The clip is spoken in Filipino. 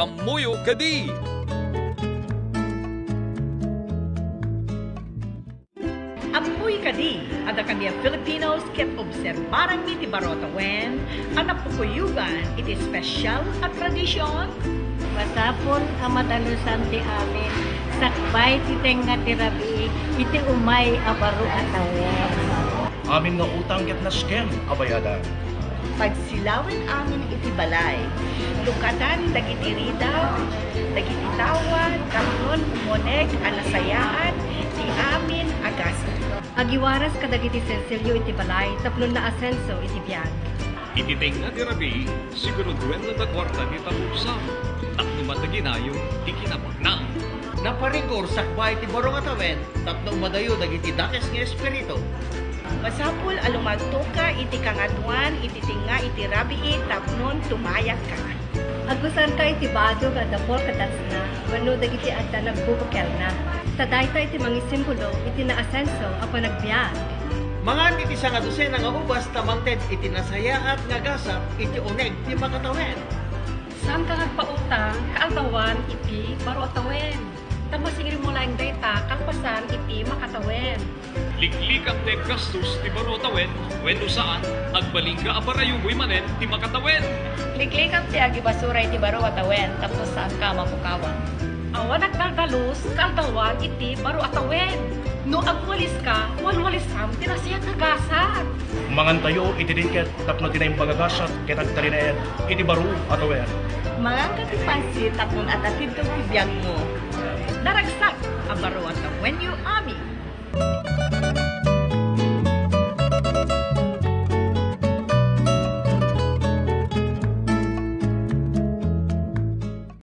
Kamuyo kadi! Amoy kadi, ada kami Filipinos ket obserbarang iti barotawen, ang napukuyugan iti special at tradisyon. Masapon ang madalusan ti amin, sakbay ti tenga ti rabi, iti umay abaro atawen. Amin nga utang ket naskem abayadan. Pagsilawin amin iti balay, lukatan dagiti rida, dagiti tawan, kanon umoneg alasayaan, ti amin agasan. Agiwaras kadagiti sensilyo iti balay, taplon na asenso iti biyag. Ititeng nga di rabi, siguro duwen na dagwarta ni tapusa. Takno mataginayo, di kinapag na. Naparigor sakbay ti barong atawen, tapno madayo dagiti dakes nga espiritu. Masapul alumagto ka iti kangatuan, iti tinga iti rabii, tapnon tumayak ka. Agusan ka iti badog at dapol katas na, wano dagiti adda nagbubukel na. Tadayta iti mangisimbolo, iti naasenso, apa nagbiag. Mga iti nga dosena nga ubas tamangted iti nasayaat nga gasap iti uneg ti makatawen. Saan ka nagpautang, kaaltawan iti baro atawen. Tamasingin mo lang data, kalpasan iti makatawen. Liklikap te gastos ti barotawen, weno saan, agbalingga aparayugoy manen ti makatawen. Liklikap ti agibasura iti baro atawen, tapos saan ka mapukawan. Awan nagdaldalos, kaldawan iti baro atawen. No agwalis ka, walwalisam, tinasiyat nagasat. Mangantayo iti dinket tapno tinayong pagagasat ket agtarinayad iti baro atawen. Mga katipansit, tapnon at atid kang tibiyang mo. Naragsak, ang baro at when you ami.